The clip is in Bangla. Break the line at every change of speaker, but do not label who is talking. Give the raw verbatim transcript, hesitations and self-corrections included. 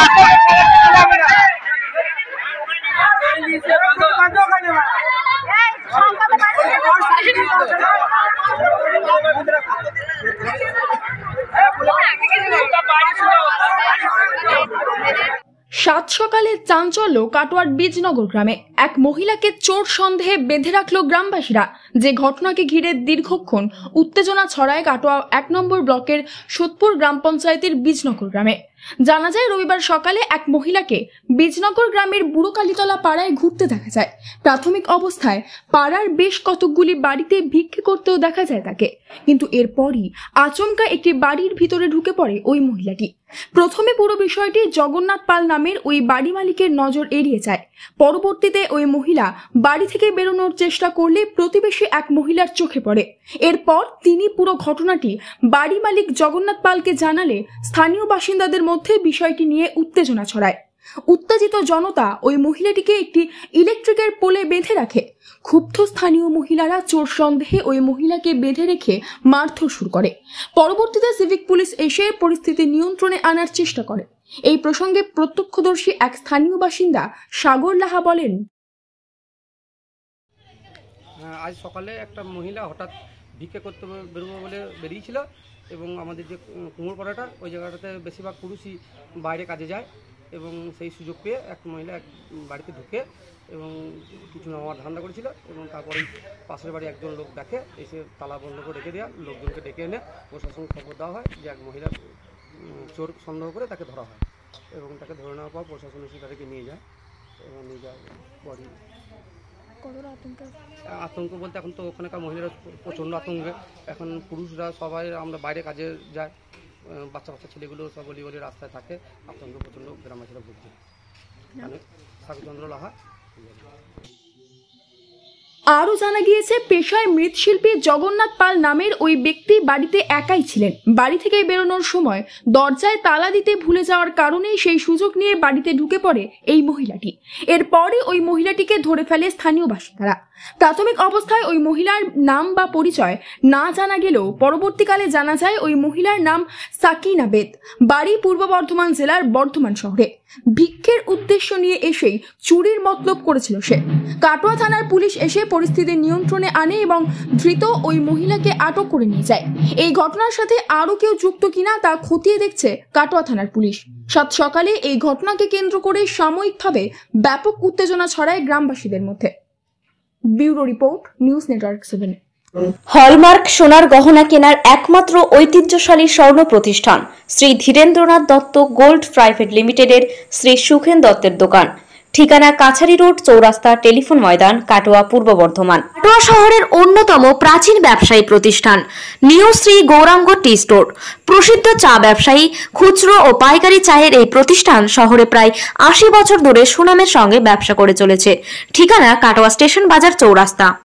সাত সকালে চাঞ্চল্য কাটোয়ার বীজনগর গ্রামে। এক মহিলাকে চোর সন্দেহে বেঁধে রাখল গ্রামবাসীরা। যে ঘটনাকে ঘিরে দীর্ঘক্ষণ উত্তেজনা ছড়ায় কাটোয়া এক নম্বর ব্লকের সোদপুর গ্রাম পঞ্চায়েতের বীজনগর গ্রামে। জানা যায়, রবিবার সকালে এক মহিলাকে বীজনগর গ্রামের বুড়ো কালীতলা পাড়ায় ঘুরতে দেখা যায়। প্রাথমিক অবস্থায় পাড়ার বেশ কতকগুলি বাড়িতে ভিক্ষে করতেও দেখা যায় তাকে, কিন্তু এরপরই আচমকা একটি বাড়ির ভিতরে ঢুকে পড়ে ওই মহিলাটি। প্রথমে পুরো বিষয়টি জগন্নাথ পাল নামের ওই বাড়ি মালিকের নজর এড়িয়ে যায়। পরবর্তীতে ওই মহিলা বাড়ি থেকে বেরোনোর চেষ্টা করলে প্রতিবেশী এক মহিলার চোখে পড়ে। এরপর তিনি পুরো ঘটনাটি বাড়ি মালিক জগন্নাথ পালকে জানালে স্থানীয় বাসিন্দাদের মধ্যে বিষয়টি নিয়ে উত্তেজনা ছড়ায়। উত্তেজিত জনতা ওই মহিলাটিকে একটি ইলেকট্রিকের পোলে বেঁধে রাখে। ক্ষুব্ধ স্থানীয় মহিলারা চোর সন্দেহে ওই মহিলাকে বেঁধে রেখে মারধর শুরু করে। পরবর্তীতে সিভিক পুলিশ এসে পরিস্থিতি নিয়ন্ত্রণে আনার চেষ্টা করে। এই প্রসঙ্গে প্রত্যক্ষদর্শী এক স্থানীয় বাসিন্দা সাগর লাহা বলেন,
আজ সকালে একটা মহিলা হঠাৎ ভিক্ষে করতে বেরোবো বলে বেরিয়েছিল এবং আমাদের যে কুমোরপাড়াটা ওই জায়গাটাতে বেশিরভাগ পুরুষই বাইরে কাজে যায় এবং সেই সুযোগ পেয়ে এক মহিলা এক বাড়িতে ঢুকে এবং কিছু নেওয়ার ধান্দা করেছিল এবং তারপরেই পাশের বাড়ি একজন লোক দেখে, এসে তালা বন্ধ করে রেখে দেওয়া লোকজনকে ডেকে এনে প্রশাসন খবর দেওয়া হয় যে এক মহিলা চোর সন্দেহ করে তাকে ধরা হয় এবং তাকে ধরে নেওয়ার পর প্রশাসন এসে তাদেরকে নিয়ে যায় এবং নিয়ে যাওয়ার পরই আতঙ্ক বলতে এখন তো ওখানকার মহিলারা প্রচণ্ড আতঙ্কে। এখন পুরুষরা সবাই আমরা বাইরে কাজে যায়, বাচ্চা বাচ্চা ছেলেগুলো সব বলি বলি রাস্তায় থাকে, আতঙ্ক প্রচণ্ড গ্রামবাসীরা ভুগছে। মানে সাগরচন্দ্র লাহা।
আরও জানা গিয়েছে, পেশায় মৃৎশিল্পী জগন্নাথ পাল নামের ওই ব্যক্তি বাড়িতে একাই ছিলেন। বাড়ি থেকে বেরোনোর সময় দরজায় তালা দিতে ভুলে যাওয়ার কারণেই সেই সুযোগ নিয়ে বাড়িতে ঢুকে পড়ে এই মহিলাটি। এরপরে ওই মহিলাটিকে ধরে ফেলে স্থানীয় বাসিন্দারা। প্রাথমিক অবস্থায় ওই মহিলার নাম বা পরিচয় না জানা গেলেও পরবর্তীকালে জানা যায় ওই মহিলার নাম সাকিনা বেদ, বাড়ি পূর্ব বর্ধমান জেলার বর্ধমান শহরে। ভিক্ষের উদ্দেশ্য নিয়ে এসেই চুরির মতলব করেছিল সে। কাটোয়া থানার পুলিশ এসে পরিস্থিতি নিয়ন্ত্রণে আনে এবং ধৃত ওই মহিলাকে আটক করে নিয়ে যায়। এই ঘটনার সাথে আরও কেউ যুক্ত কিনা তা খতিয়ে দেখছে কাটোয়া থানার পুলিশ। সাত সকালে এই ঘটনাকে কেন্দ্র করে সাময়িকভাবে ব্যাপক উত্তেজনা ছড়ায় গ্রামবাসীদের মধ্যে। Bureau report, news network seven.
Hallmark সোনার গহনা কেনার একমাত্র ঐতিহ্যশালী স্বর্ণ প্রতিষ্ঠান শ্রী ধীরেন্দ্রনাথ দত্ত গোল্ড প্রাইভেট লিমিটেডের শ্রী সুখেন দত্তের দোকান। ঠিকানা কাছারি রোড, চৌরাস্তা, টেলিফোন ময়দান, কাটোয়া, পূর্ব বর্ধমান। কাটোয়া শহরের অন্যতম প্রাচীন ব্যবসায়ী প্রতিষ্ঠান new Shri Gouranga tea store. প্রসিদ্ধ চা ব্যবসায়ী, খুচরো ও পাইকারি চায়ের এই প্রতিষ্ঠান শহরে প্রায় আশি বছর ধরে সুনামের সঙ্গে ব্যবসা করে চলেছে। ঠিকানা কাটোয়া স্টেশন বাজার, চৌরাস্তা।